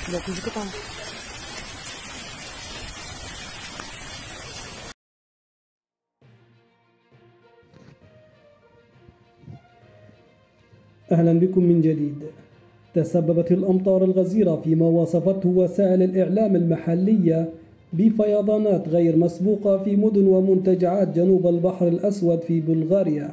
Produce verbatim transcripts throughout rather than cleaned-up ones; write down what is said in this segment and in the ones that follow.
لا تيجي قطعة. أهلا بكم من جديد. تسببت الأمطار الغزيرة فيما وصفته وسائل الإعلام المحلية بفيضانات غير مسبوقة في مدن ومنتجعات جنوب البحر الأسود في بلغاريا،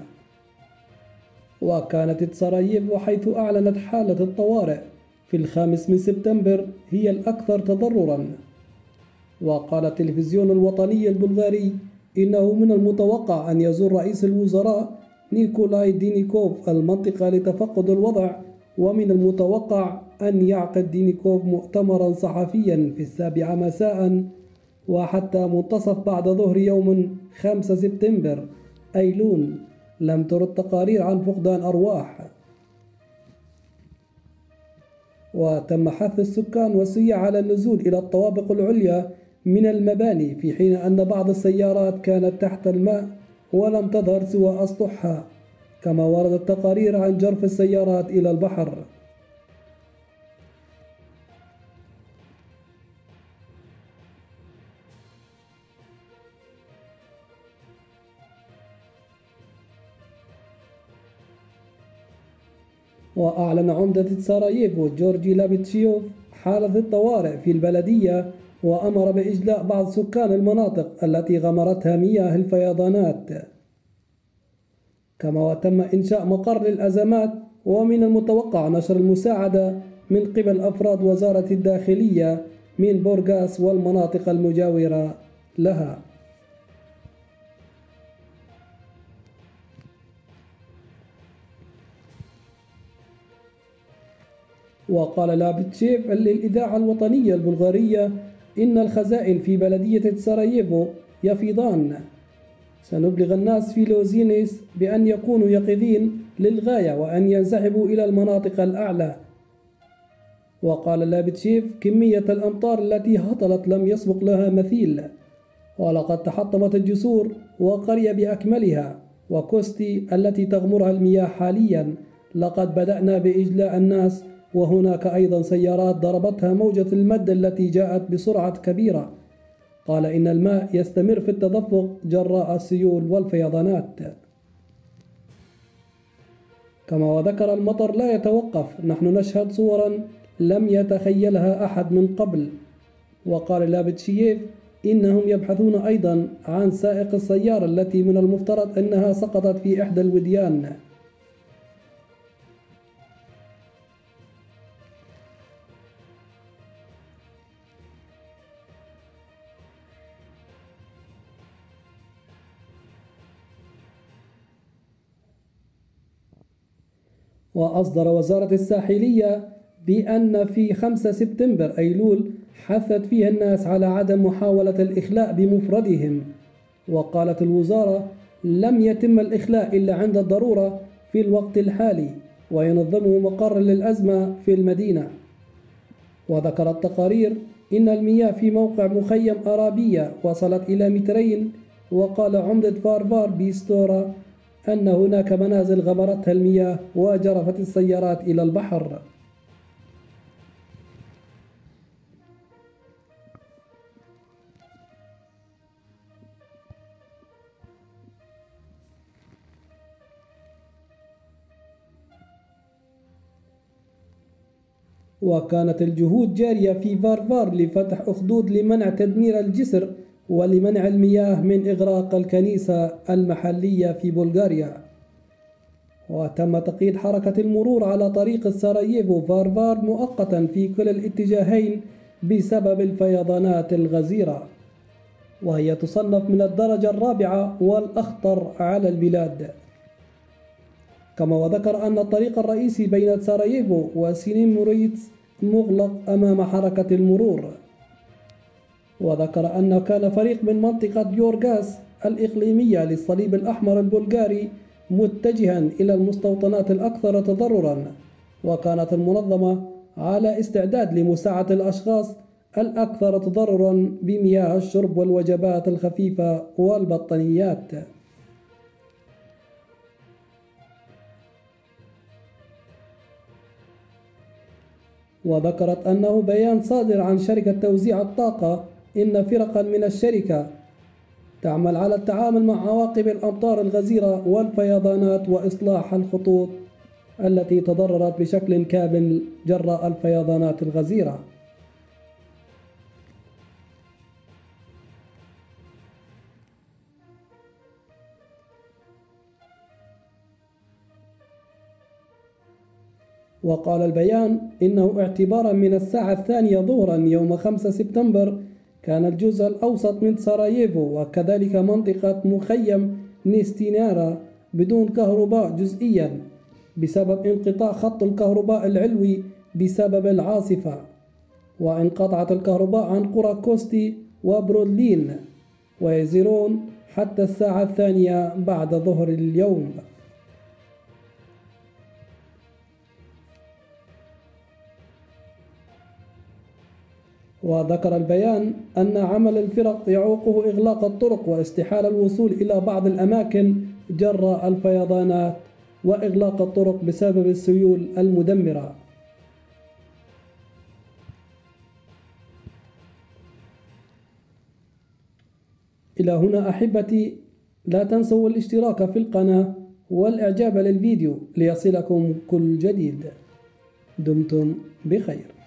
وكانت سراييفو حيث أعلنت حالة الطوارئ في الخامس من سبتمبر هي الأكثر تضرراً. وقال التلفزيون الوطني البلغاري إنه من المتوقع أن يزور رئيس الوزراء نيكولاي دينيكوف المنطقة لتفقد الوضع، ومن المتوقع أن يعقد دينيكوف مؤتمرا صحفيا في السابعة مساء وحتى منتصف بعد ظهر يوم خمسة سبتمبر أيلول لم ترد تقارير عن فقدان أرواح. وتم حث السكان والسياح على النزول إلى الطوابق العليا من المباني، في حين أن بعض السيارات كانت تحت الماء ولم تظهر سوى أسطحها، كما وردت تقارير عن جرف السيارات إلى البحر. وأعلن عمدة سراييفو جورجي لابيتشيوف حالة الطوارئ في البلدية، وأمر بإجلاء بعض سكان المناطق التي غمرتها مياه الفيضانات، كما وتم إنشاء مقر للأزمات، ومن المتوقع نشر المساعدة من قبل أفراد وزارة الداخلية من بورغاس والمناطق المجاورة لها. وقال لابيتشيف للإذاعة الوطنية البلغارية إن الخزائن في بلدية سراييفو يفيضان. سنبلغ الناس في لوزينيس بأن يكونوا يقظين للغاية وأن ينسحبوا إلى المناطق الأعلى. وقال لابيتشيف كمية الأمطار التي هطلت لم يسبق لها مثيل، ولقد تحطمت الجسور وقرية بأكملها وكوستي التي تغمرها المياه حاليا. لقد بدأنا بإجلاء الناس، وهناك أيضا سيارات ضربتها موجة المد التي جاءت بسرعة كبيرة. قال إن الماء يستمر في التدفق جراء السيول والفيضانات. كما وذكر المطر لا يتوقف، نحن نشهد صورا لم يتخيلها أحد من قبل. وقال لابيتشيف إنهم يبحثون أيضا عن سائق السيارة التي من المفترض أنها سقطت في إحدى الوديان. وأصدر وزارة الساحلية بأن في خمسة سبتمبر أيلول حثت فيها الناس على عدم محاولة الإخلاء بمفردهم. وقالت الوزارة لم يتم الإخلاء إلا عند الضرورة في الوقت الحالي، وينظمه مقر للأزمة في المدينة. وذكرت تقارير إن المياه في موقع مخيم أرابية وصلت إلى مترين. وقال عمدة فارفار بيستورا أن هناك منازل غمرتها المياه وجرفت السيارات إلى البحر. وكانت الجهود جارية في فارفار لفتح أخدود لمنع تدمير الجسر ولمنع المياه من إغراق الكنيسة المحلية في بلغاريا. وتم تقييد حركة المرور على طريق سراييفو فارفار مؤقتا في كل الاتجاهين بسبب الفيضانات الغزيرة، وهي تصنف من الدرجة الرابعة والأخطر على البلاد. كما وذكر أن الطريق الرئيسي بين سراييفو وسينيموريتس مغلق أمام حركة المرور. وذكر أن كان فريق من منطقة يورغاس الإقليمية للصليب الأحمر البلغاري متجها إلى المستوطنات الأكثر تضررا، وكانت المنظمة على استعداد لمساعدة الأشخاص الأكثر تضررا بمياه الشرب والوجبات الخفيفة والبطانيات. وذكرت أنه بيان صادر عن شركة توزيع الطاقة إن فرقا من الشركة تعمل على التعامل مع عواقب الأمطار الغزيرة والفيضانات وإصلاح الخطوط التي تضررت بشكل كامل جراء الفيضانات الغزيرة. وقال البيان إنه اعتبارا من الساعة الثانية ظهرا يوم خمسة سبتمبر كان الجزء الأوسط من سراييفو وكذلك منطقة مخيم نيستينارا بدون كهرباء جزئيا بسبب انقطاع خط الكهرباء العلوي بسبب العاصفة، وانقطعت الكهرباء عن قرى كوستي وبرودلين ويزيرون حتى الساعة الثانية بعد ظهر اليوم. وذكر البيان أن عمل الفرق يعوقه إغلاق الطرق واستحالة الوصول إلى بعض الأماكن جراء الفيضانات وإغلاق الطرق بسبب السيول المدمرة. إلى هنا أحبتي، لا تنسوا الاشتراك في القناة والإعجاب للفيديو ليصلكم كل جديد. دمتم بخير.